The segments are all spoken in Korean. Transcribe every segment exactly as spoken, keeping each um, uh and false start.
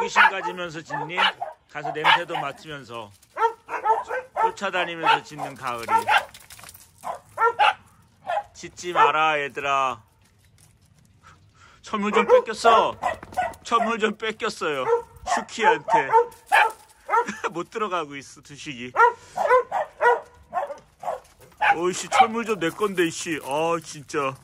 호기심 가지면서 짖니? 가서 냄새도 맡으면서 쫓아다니면서 짖는 가을이. 짖지 마라 얘들아. 선물 좀 뺏겼어. 선물 좀 뺏겼어요. 슈키한테. 못 들어가고 있어 두식이. 어이씨 철물 좀 내 건데 이씨. 아 진짜.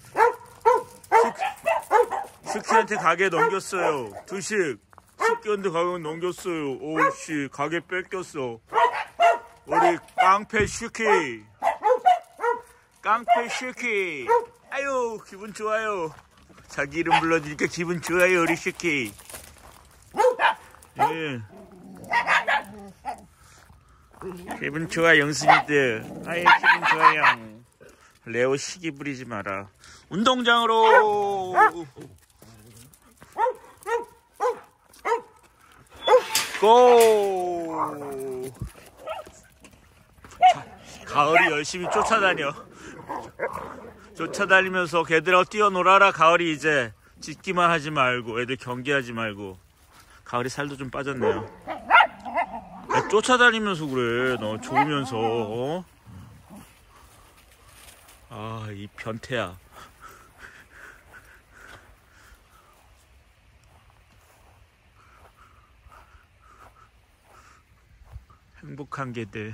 슈키한테 가게 넘겼어요. 두식. 슈키한테 가게 넘겼어요. 오이씨 가게 뺏겼어. 우리 깡패 슈키. 깡패 슈키. 아유 기분 좋아요. 자기 이름 불러주니까 기분 좋아요 우리 슈키. 예. 기분 좋아 영순이들. 아이 기분 좋아요. 레오 시기 부리지 마라. 운동장으로. 고. 자, 가을이 열심히 쫓아다녀. 쫓아다니면서 걔들하고 뛰어놀아라. 가을이 이제 짖기만 하지 말고 애들 경계하지 말고. 가을이 살도 좀 빠졌네요. 야, 쫓아다니면서 그래. 너 좋으면서. 어? 아, 이 변태야. 행복한 개들.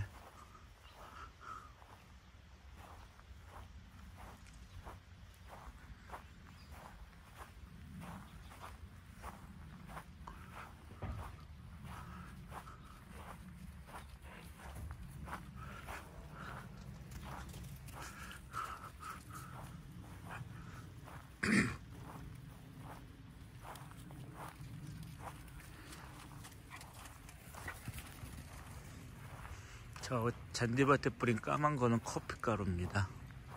저 잔디밭에 뿌린 까만 거는 커피가루입니다.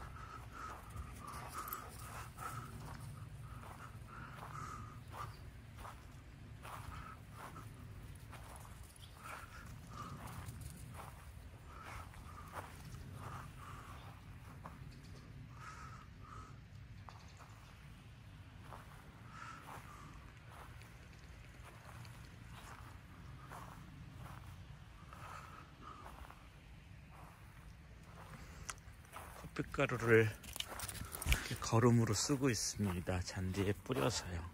커피가루를 이렇게 거름으로 쓰고 있습니다. 잔디에 뿌려서요.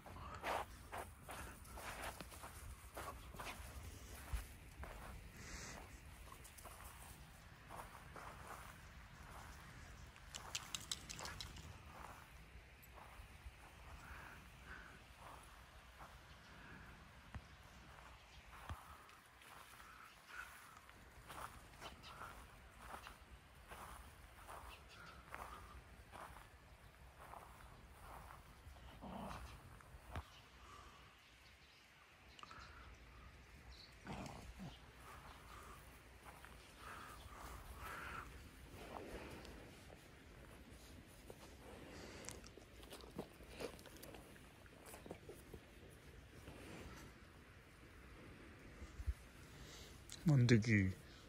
만드기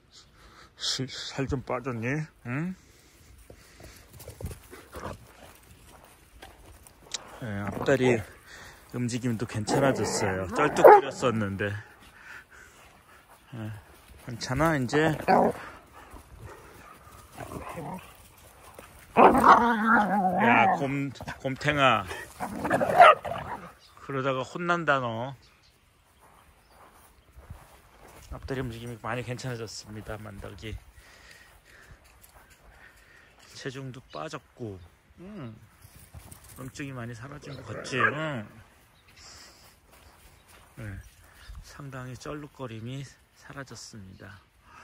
살 좀 빠졌니? 응? 네, 앞다리 움직임도 괜찮아졌어요. 쩔뚝거렸었는데. 네, 괜찮아 이제. 야 곰, 곰탱아. 그러다가 혼난다 너. 앞다리 움직임이 많이 괜찮아졌습니다. 만덕이 체중도 빠졌고 음, 염증이 많이 사라진 것 같지? 응. 네, 상당히 쩔룩거림이 사라졌습니다.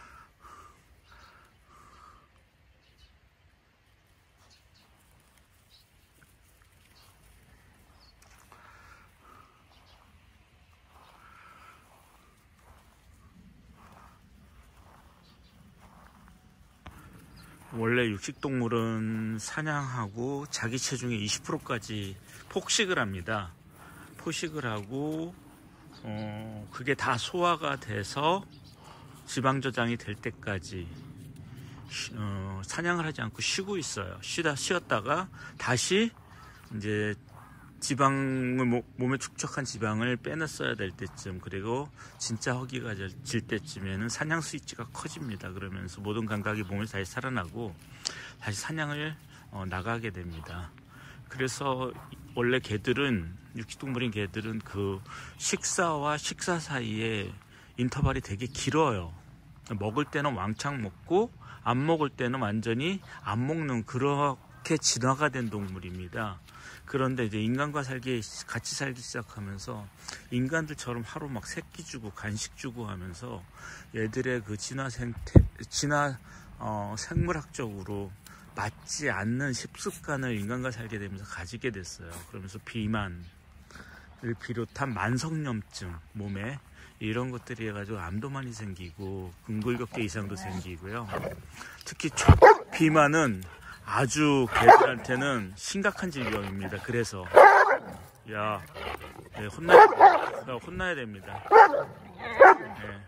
원래 육식동물은 사냥하고 자기 체중의 이십 퍼센트까지 폭식을 합니다. 포식을 하고 어, 그게 다 소화가 돼서 지방 저장이 될 때까지 어, 사냥을 하지 않고 쉬고 있어요. 쉬다 쉬었다가 다시 이제 지방을 모, 몸에 축적한 지방을 빼냈어야 될 때쯤, 그리고 진짜 허기가 질 때쯤에는 사냥 스위치가 커집니다. 그러면서 모든 감각이 몸에 다시 살아나고 다시 사냥을 어, 나가게 됩니다. 그래서 원래 개들은, 육식동물인 개들은 그 식사와 식사 사이에 인터벌이 되게 길어요. 먹을 때는 왕창 먹고 안 먹을 때는 완전히 안 먹는, 그렇게 진화가 된 동물입니다. 그런데 이제 인간과 살기, 같이 살기 시작하면서 인간들처럼 하루 막 새끼 주고 간식 주고 하면서 얘들의 그 진화 생태, 진화 어, 생물학적으로 맞지 않는 식습관을 인간과 살게 되면서 가지게 됐어요. 그러면서 비만을 비롯한 만성염증, 몸에 이런 것들이 해가지고 암도 많이 생기고 근골격계 이상도 생기고요. 특히 초, 비만은 아주 개들한테는 심각한 질병입니다. 그래서 야, 네, 혼나야, 혼나야 됩니다. 네.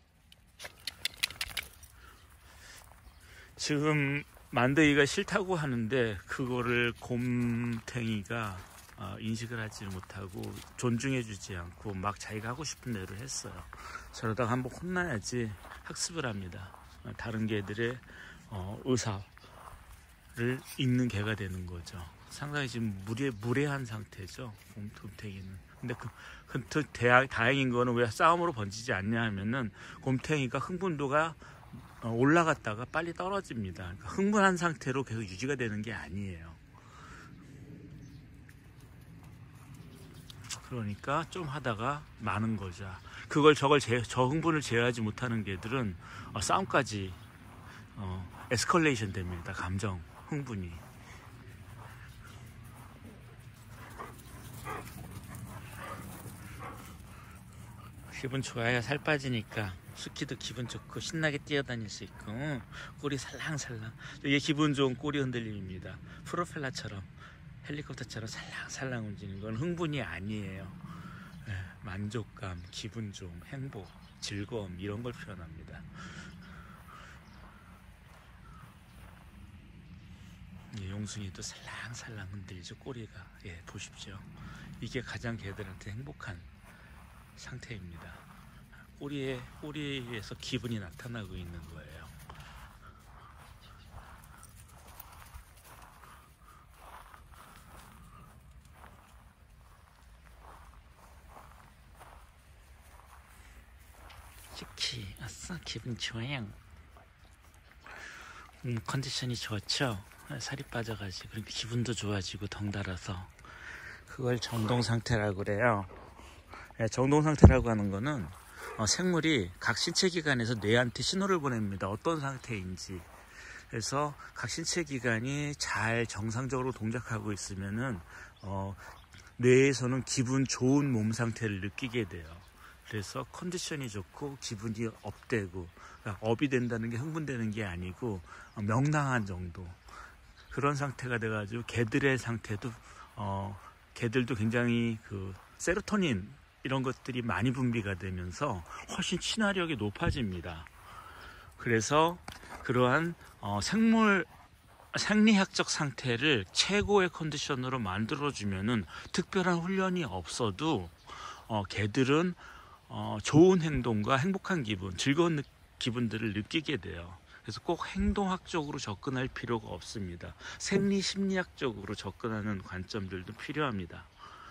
지금 만드기가 싫다고 하는데 그거를 곰탱이가 어, 인식을 하지 못하고 존중해주지 않고 막 자기가 하고 싶은 대로 했어요. 저러다가 한번 혼나야지 학습을 합니다. 다른 개들의 어, 의사를 읽는 개가 되는 거죠. 상당히 지금 무례, 무례한 상태죠, 곰탱이는. 근데 그, 그 대, 다행인 거는 왜 싸움으로 번지지 않냐 하면은 곰탱이가 흥분도가 올라갔다가 빨리 떨어집니다. 그러니까 흥분한 상태로 계속 유지가 되는 게 아니에요. 그러니까 좀 하다가 마는 거죠. 그걸 저걸 제, 저 흥분을 제어하지 못하는 개들은 어, 싸움까지 어, 에스컬레이션 됩니다. 감정 흥분이. 기분 좋아야 살 빠지니까 스키도 기분 좋고 신나게 뛰어다닐 수 있고 꼬리 살랑살랑. 이게 기분 좋은 꼬리 흔들림입니다. 프로펠러처럼, 헬리콥터처럼 살랑살랑 움직이는 건 흥분이 아니에요. 네, 만족감, 기분 좋음, 행복, 즐거움, 이런 걸 표현합니다. 예, 용순이도 살랑살랑 흔들리죠, 꼬리가. 예, 보십시오. 이게 가장 개들한테 행복한 상태입니다. 꼬리에, 꼬리에서 기분이 나타나고 있는 거예요. 치키, 아싸, 기분 좋아요. 음, 컨디션이 좋죠? 살이 빠져가지고, 그러니까 기분도 좋아지고 덩달아서. 그걸 정동 상태라고 그래요. 네, 정동 상태라고 하는 거는 어, 생물이 각 신체 기관에서 뇌한테 신호를 보냅니다. 어떤 상태인지. 그래서 각 신체 기관이 잘 정상적으로 동작하고 있으면은 어, 뇌에서는 기분 좋은 몸 상태를 느끼게 돼요. 그래서 컨디션이 좋고 기분이 업되고, 그러니까 업이 된다는 게 흥분되는 게 아니고 어, 명랑한 정도, 그런 상태가 돼가지고 개들의 상태도 어, 개들도 굉장히 그 세로토닌 이런 것들이 많이 분비가 되면서 훨씬 친화력이 높아집니다. 그래서 그러한 어, 생물 생리학적 상태를 최고의 컨디션으로 만들어주면은 특별한 훈련이 없어도 어, 개들은 어, 좋은 행동과 행복한 기분, 즐거운 기분들을 느끼게 돼요. 그래서 꼭 행동학적으로 접근할 필요가 없습니다. 생리 심리학적으로 접근하는 관점들도 필요합니다.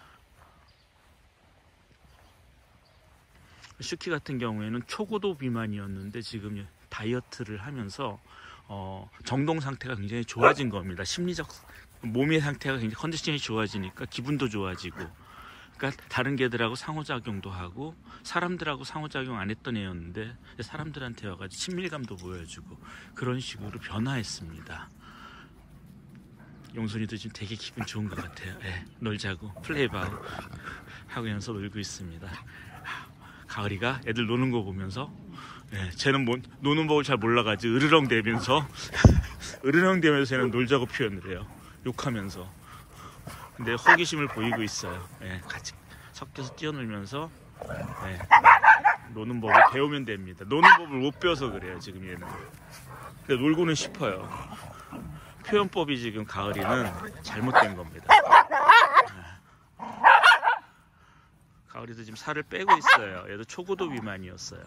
슈키 같은 경우에는 초고도 비만이었는데 지금 다이어트를 하면서 어, 정동 상태가 굉장히 좋아진 겁니다. 심리적, 몸의 상태가 굉장히 컨디션이 좋아지니까 기분도 좋아지고, 그러니까 다른 개들하고 상호작용도 하고 사람들하고 상호작용 안 했던 애였는데 사람들한테 와가지고 친밀감도 보여주고 그런 식으로 변화했습니다. 용순이도 지금 되게 기분 좋은 것 같아요. 네, 놀자고 플레이바우 하면서 놀고 있습니다. 가을이가 애들 노는 거 보면서, 예, 쟤는 뭐, 노는 법을 잘 몰라가지고 으르렁대면서 으르렁대면서 쟤는 놀자고 표현을 해요. 욕하면서. 근데 호기심을 보이고 있어요. 예, 같이 섞여서 뛰어놀면서, 예, 노는 법을 배우면 됩니다. 노는 법을 못 배워서 그래요, 지금 얘는. 근데 놀고는 싶어요. 표현법이 지금 가을이는 잘못된 겁니다. 가을이도 지금 살을 빼고 있어요. 얘도 초고도 비만이었어요.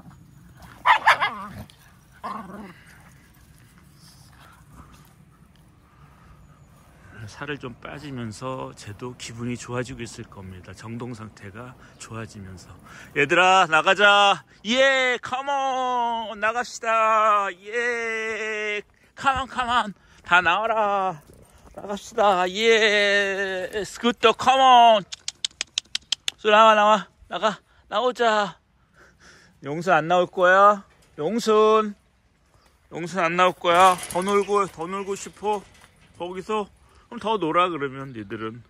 살을 좀 빠지면서 쟤도 기분이 좋아지고 있을 겁니다. 정동 상태가 좋아지면서. 얘들아 나가자. 예 컴온 나갑시다. 예 컴온 컴온 다 나와라. 나갑시다. 예 스쿠터 컴온. 나와 나와 나가 나오자. 용순 안 나올 거야? 용순 용순 안 나올 거야? 더 놀고 더 놀고 싶어? 거기서? 그럼 더 놀아. 그러면 니들은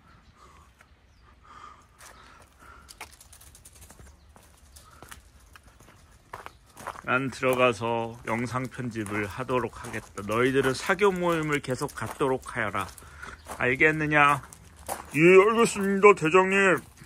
난 들어가서 영상 편집을 하도록 하겠다. 너희들은 사교 모임을 계속 갖도록 하여라. 알겠느냐? 예 알겠습니다 대장님.